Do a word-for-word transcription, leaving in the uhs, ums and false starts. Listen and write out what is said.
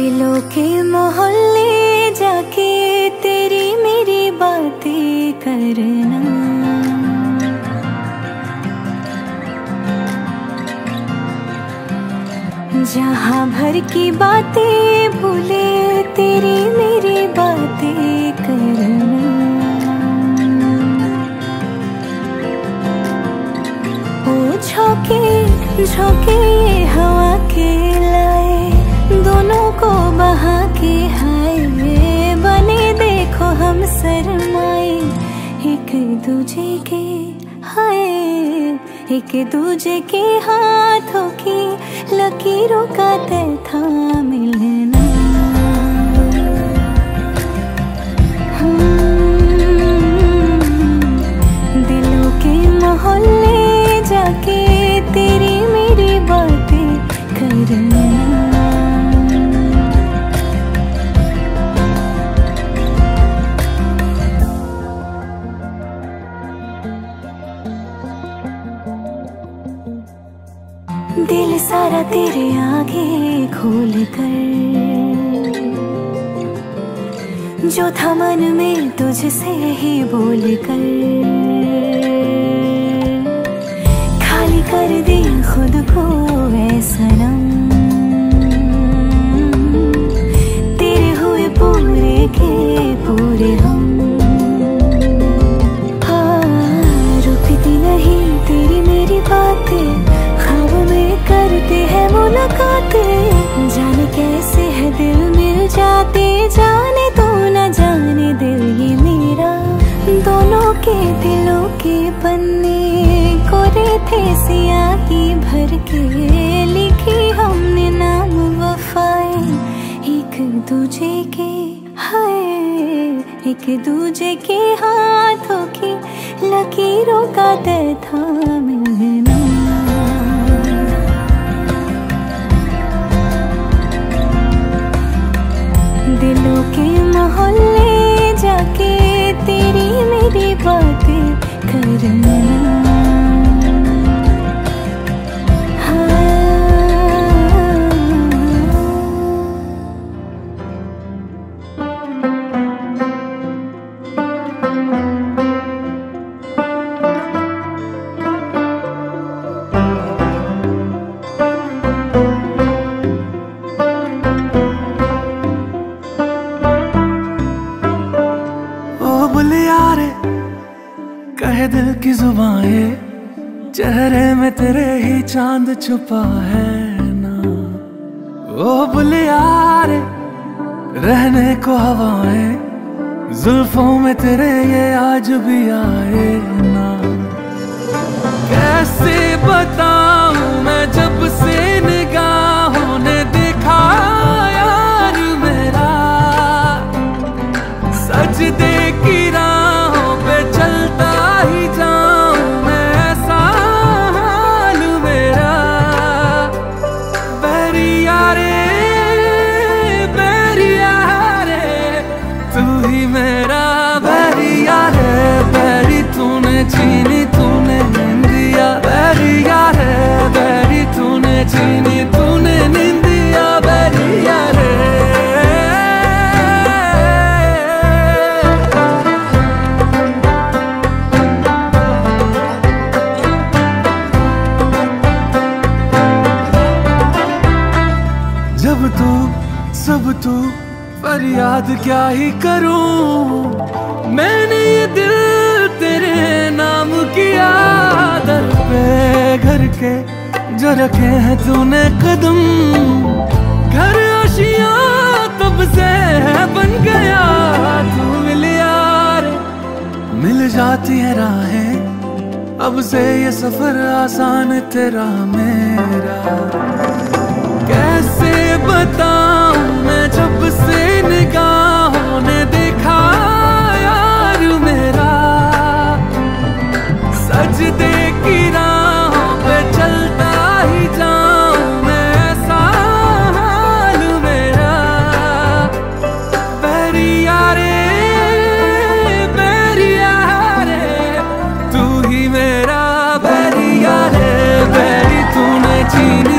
दिलों के मोहल्ले जाके तेरी मेरी बातें करना, जहाँ भर की बातें भूले तेरी मेरी बातें करना। ओ झोंके झोंके ये हवा के लाए, दोनों को बहा के हाय बने देखो हम शर्माए एक दूजे के हाय, एक दूजे के हाथों की लकीरों का तय था मिलना। दिलों के मोहल्ले जाके तेरी मेरी बातें करना। दिल सारा तेरे आगे खोल कर, जो था मन में तुझसे ही बोल कर, खाली कर दिया खुद को ऐ सनम। तेरे हुए पूरे के पूरे हम, हाँ रुकती नहीं तेरी मेरी बातें, करते हैं मुलाकातें। जाने कैसे है दिल मिल जाते, जाने तो न जाने दिल ये मेरा। दोनों के दिलों के पन्ने कोरे थे सियाही भर के, लिखी हमने नाम वफाए एक दूजे के हाय, एक दूजे के हाथों की लकीरों का तय था मिलना। दिलों के मोहल्ले जाके तेरी मेरी बातें करना। कहे दिल की जुबाएं, चेहरे में तेरे ही चांद छुपा है ना। ओ बुलिया रे रहने को हवाएं, जुल्फों में तेरे ये आज भी आए ना। कैसे बताऊं मैं जब से निगाहों ने देखा यार मेरा, सजदे की राहों पे चलता ही जाऊं मैं, ऐसा हाल मेरा। बैरिया रे बैरिया रे तू ही मेरा बैरिया रे, बैरी तूने छीनी तूने निंदिया। बैरिया रे बैरी तूने छीनी तूने निंदिया। बैरिया रे जब तू सब तू फरियाद क्या ही करूं, मैंने ये दिल तेरे नाम किया। दर पे घर के जो रखे हैं तूने कदम, घर आशियां तब से बन गया। तू मिल यार मिल जाती है राहें, अब से ये सफर आसान तेरा मेरा। कैसे बताऊं मैं जब से निगाहों ने देखा यार मेरा, सजदे की राहों पे चलता ही जाऊं मैं, ऐसा हाल मेरा। बैरिया रे बैरिया रे तू ही मेरा बैरिया रे, बैरी तूने छीनी